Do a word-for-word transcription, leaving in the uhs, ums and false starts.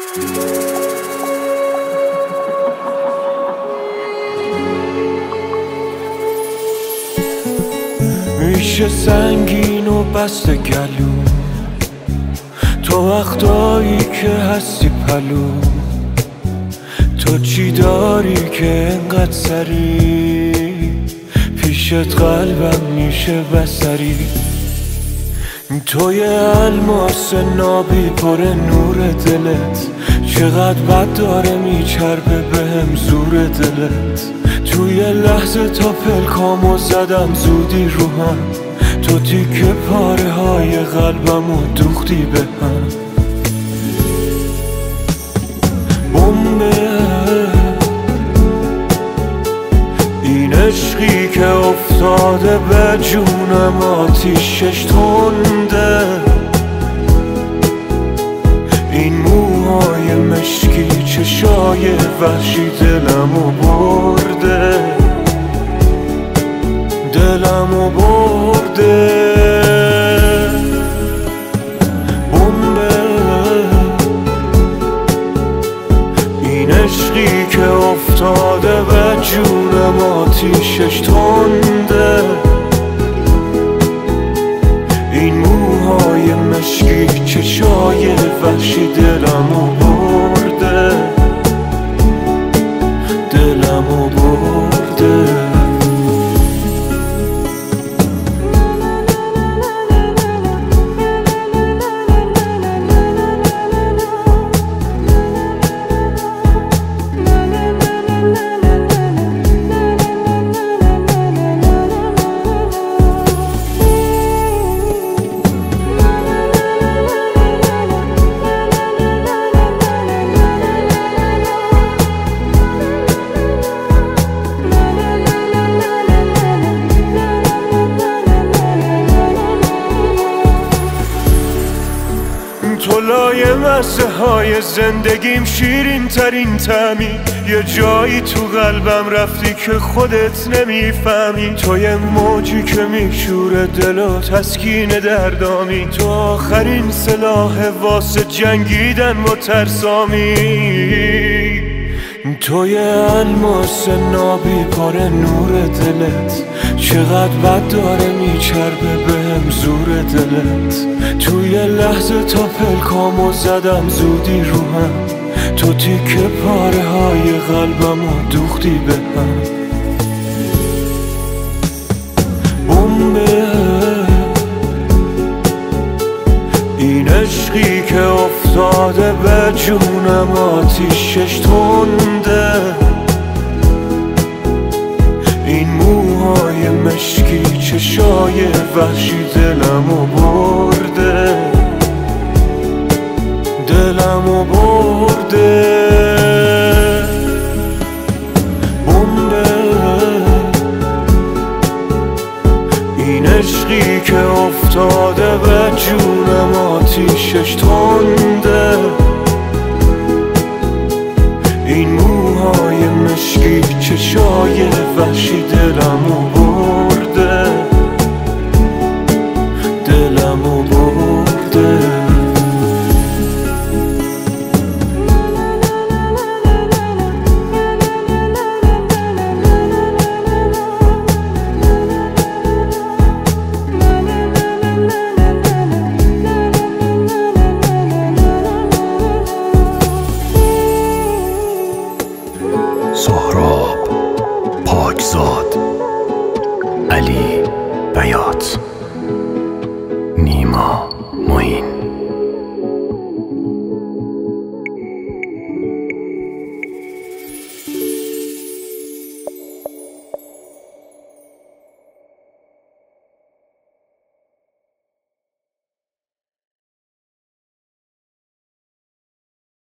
میشه سنگین و بسته گلو تو وقتایی که هستی پلو تو چی داری که انقدر سری پیشت قلبم میشه بسری توی الماس نابی پر نور دلت چقدر بد داره میچربه بهم زور دلت توی لحظه تا پلکامو زدم زودی رو هم تو تیکه پاره های قلبمو دوختی به هم بمبه این عشقی که افتاده به جونم آتیشش تنده این موهای مشکی چشای وحشی دلمو برده دلمو برده بمبه این عشقی که افتاده به جونم آتیشش تنده این موهای مشکی چشای وحشی دلمو برده دلمو برده تو لایه مزه های زندگیم شیرین ترین طعمی یه جایی تو قلبم رفتی که خودت نمیفهمی تو یه موجی که میشوره دل و تسکین دردامی تو آخرین سلاح واسه جنگیدن و ترسامی توی الماس نابی پر نور دلت چقدر بد داره میچربه بهم زور دلت توی لحظه تا پلکامو زدم زودی رو هم تو تیکه پاره های قلبمو دوختی به هم بمبه این عشقی که افتاده به جونم آتیشش تنده این موهای مشکی چشای وحشی دلمو برده